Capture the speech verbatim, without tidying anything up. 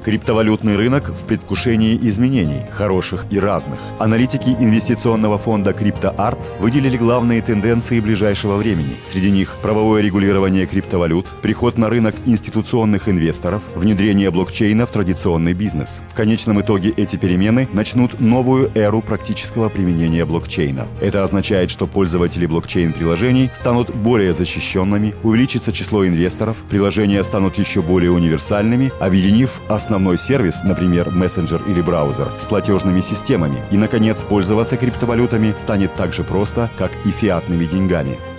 Криптовалютный рынок в предвкушении изменений, хороших и разных. Аналитики инвестиционного фонда CryptoArt выделили главные тенденции ближайшего времени. Среди них правовое регулирование криптовалют, приход на рынок институционных инвесторов, внедрение блокчейна в традиционный бизнес. В конечном итоге эти перемены начнут новую эру практического применения блокчейна. Это означает, что пользователи блокчейн-приложений станут более защищенными, увеличится число инвесторов, приложения станут еще более универсальными, объединив основные Основной сервис, например, мессенджер или браузер, с платежными системами. И, наконец, пользоваться криптовалютами станет так же просто, как и фиатными деньгами.